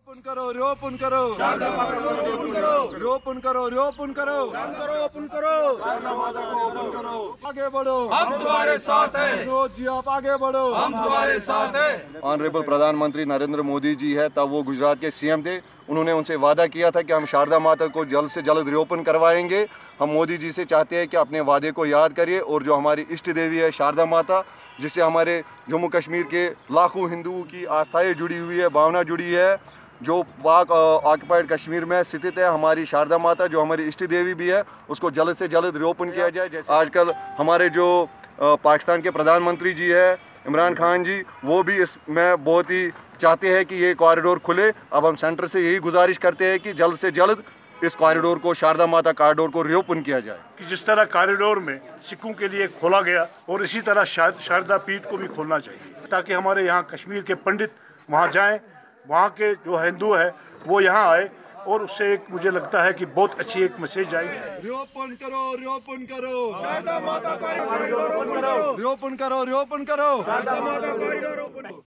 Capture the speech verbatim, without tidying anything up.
रोपण करो रोपण करो शारदा माता को रोपण करो रोपण करो रोपण करो करो ओपन करो शारदा माता को ओपन करो आगे बढ़ो हम तुम्हारे साथ हैं विनोद जी आप आगे बढ़ो हम तुम्हारे साथ हैं। ऑनरेबल प्रधानमंत्री नरेंद्र मोदी जी है, तब वो गुजरात के सीएम थे। उन्होंने उनसे वादा किया था कि हम शारदा माता को जल्द से जल्द रिओपन करवाएंगे। हम मोदी जी से चाहते हैं कि अपने वादे को याद करिए और जो हमारी इष्ट देवी है शारदा माता, जिससे हमारे जम्मू कश्मीर के लाखों हिंदुओं की आस्थाएं जुड़ी हुई है, भावना जुड़ी है, जो पाक ऑक्युपाइड कश्मीर में स्थित है, हमारी शारदा माता जो हमारी इष्ट देवी भी है, उसको जल्द से जल्द रिओपन किया जाए। जैसे आजकल हमारे जो पाकिस्तान के प्रधानमंत्री जी है इमरान खान जी, वो भी इसमें बहुत ही चाहते हैं कि ये कॉरिडोर खुले। अब हम सेंटर से यही गुजारिश करते हैं कि जल्द से जल्द इस कॉरिडोर को, शारदा माता कॉरिडोर को रिओपन किया जाए। कि जिस तरह कॉरिडोर में सिखों के लिए खोला गया और इसी तरह शारदा पीठ को भी खोलना चाहिए, ताकि हमारे यहाँ कश्मीर के पंडित वहाँ जाएं, वहाँ के जो हिंदू है वो यहाँ आए, और उससे एक मुझे लगता है कि बहुत अच्छी एक मैसेज आएगी। रोपण करो रोपण करो शारदा माता कॉरिडोर रोपण करो रोपण करो रोपण करो शारदा माता कॉरिडोर रोपण